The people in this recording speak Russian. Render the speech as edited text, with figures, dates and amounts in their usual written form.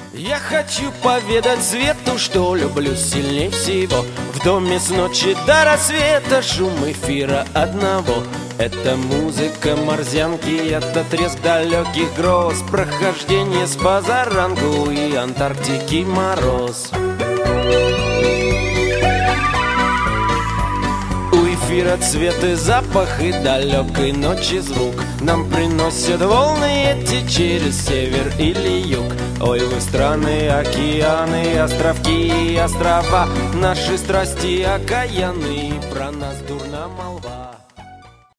Я хочу поведать свету, что люблю сильнее всего. В доме с ночи до рассвета шум эфира одного. Это музыка морзянки, это треск далеких гроз, прохождение с позаранку и Антарктики мороз. У эфира цвет и запах, и далекой ночи звук нам приносят волны эти через север или юг. Ой, вы страны, океаны, островки и острова, наши страсти окаянные, про нас дурна молва.